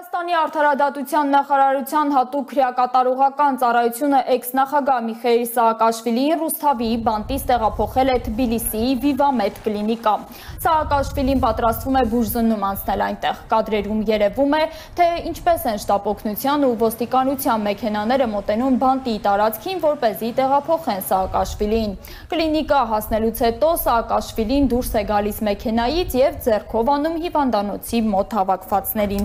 Հայաստանի արդարադատության նախարարության հատուկ քրեակատարողական ծառայությունը էքս-նախագահ Միխեիլ Սաակաշվիլին Ռուսթավիի բանտից տեղափոխել է Թբիլիսիի Վիվամեդ կլինիկա։ Սաակաշվիլին պատրաստվում է բուժզննում անցնել այնտեղ։ Կադրերում երևում է, թե ինչպես են շտապօգնության ու ոստիկանության մեքենաները մոտենում բանտի տարածքին, որպեսզի տեղափոխեն Սաակաշվիլին։ Կլինիկա հասնելուց հետո Սաակաշվիլին դուրս է գալիս մեքենայից և ձեռքով անում հիվանդանոցի մոտ հավաքվածներին։